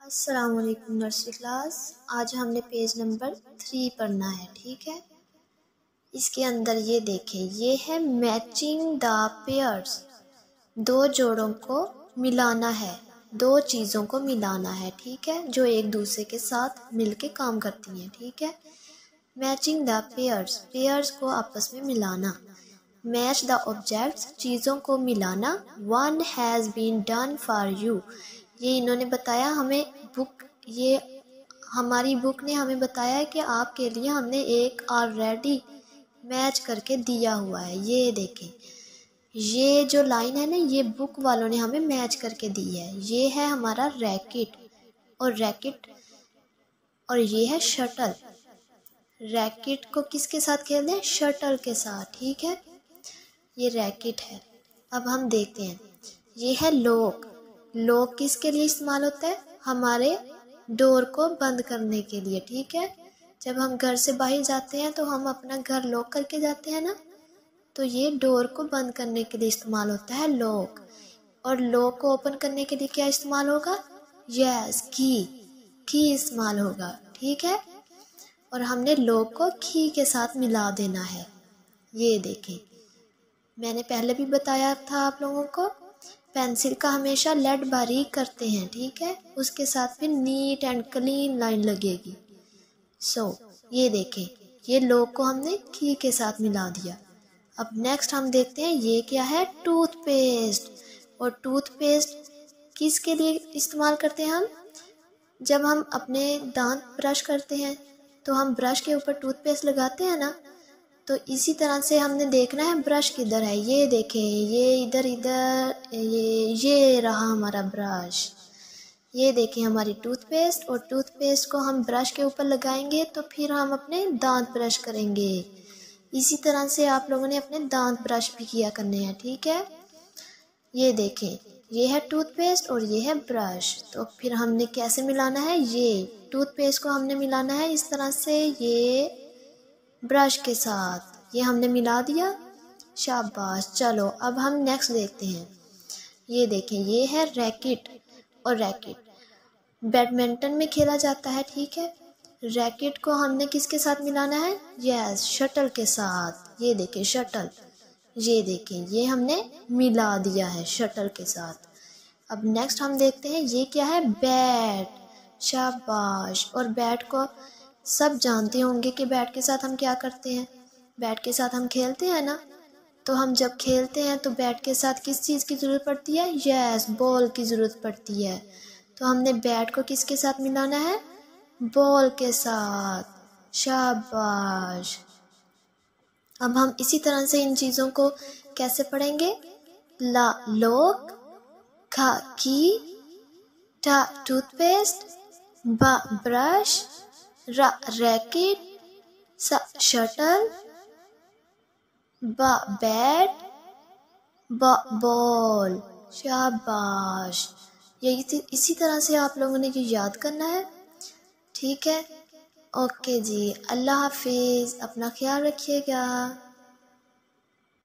अस्सलाम वालेकुम nursery class. आज हमने पेज नंबर 3 पढ़ना है, ठीक है। इसके अंदर ये देखें, ये है मैचिंग द पेयर्स। दो जोड़ों को मिलाना है, दो चीज़ों को मिलाना है, ठीक है, जो एक दूसरे के साथ मिलके काम करती हैं, ठीक है। मैचिंग द पेयर्स, पेयर्स को आपस में मिलाना। मैच द ऑब्जेक्ट्स, चीज़ों को मिलाना। One has been done for you, ये इन्होंने बताया हमें, ये हमारी बुक ने हमें बताया है कि आपके लिए हमने एक ऑलरेडी मैच करके दिया हुआ है। ये देखें, ये जो लाइन है ना, ये बुक वालों ने हमें मैच करके दी है। ये है हमारा रैकेट और ये है शटल। रैकेट को किसके साथ खेलते हैं? शटल के साथ, ठीक है। ये रैकेट है। अब हम देखते हैं, ये है लॉक। लॉक किसके लिए इस्तेमाल होता है? हमारे डोर को बंद करने के लिए, ठीक है। जब हम घर से बाहर जाते हैं तो हम अपना घर लॉक करके जाते हैं ना, तो ये डोर को बंद करने के लिए इस्तेमाल होता है लॉक। और लॉक को ओपन करने के लिए क्या इस्तेमाल होगा? यस, की इस्तेमाल होगा, ठीक है। और हमने लॉक को की के साथ मिला देना है। ये देखें, मैंने पहले भी बताया था आप लोगों को, पेंसिल का हमेशा लेड बारीक करते हैं, ठीक है। उसके साथ फिर नीट एंड क्लीन लाइन लगेगी। ये देखें, ये लॉक को हमने की के साथ मिला दिया। अब नेक्स्ट हम देखते हैं, ये क्या है? टूथपेस्ट। और टूथपेस्ट किसके लिए इस्तेमाल करते हैं हम? जब हम अपने दांत ब्रश करते हैं तो हम ब्रश के ऊपर टूथपेस्ट लगाते हैं ना, तो इसी तरह से हमने देखना है ब्रश किधर है। ये देखें, ये इधर ये रहा हमारा ब्रश। ये देखें हमारी टूथपेस्ट, और टूथपेस्ट को हम ब्रश के ऊपर लगाएंगे तो फिर हम अपने दांत ब्रश करेंगे। इसी तरह से आप लोगों ने अपने दांत ब्रश भी किया करने हैं, ठीक है। ये देखें, ये है टूथपेस्ट और ये है ब्रश। तो फिर हमने कैसे मिलाना है? ये टूथपेस्ट को हमने मिलाना है इस तरह से, ये ब्रश के साथ, ये हमने मिला दिया। शाबाश। चलो अब हम नेक्स्ट देखते हैं। ये देखें, ये है रैकेट। और रैकेट बैडमिंटन में खेला जाता है, ठीक है। रैकेट को हमने किसके साथ मिलाना है? यस, शटल के साथ। ये देखें शटल, ये देखें, ये हमने मिला दिया है शटल के साथ। अब नेक्स्ट हम देखते हैं, ये क्या है? बैट। शाबाश। और बैट को सब जानते होंगे कि बैट के साथ हम क्या करते हैं। बैट के साथ हम खेलते हैं ना, तो हम जब खेलते हैं तो बैट के साथ किस चीज़ की ज़रूरत पड़ती है? यस, बॉल की ज़रूरत पड़ती है। तो हमने बैट को किसके साथ मिलाना है? बॉल के साथ। शाबाश। अब हम इसी तरह से इन चीज़ों को कैसे पढ़ेंगे? ला लॉक, खा की, टा टूथपेस्ट, बा ब्रश, रा रैकेट, सा शटल, बा बैट, बा बॉल। शाबाश। यही इसी तरह से आप लोगों ने ये याद करना है, ठीक है। ओके जी, अल्लाह हाफिज़, अपना ख्याल रखिएगा।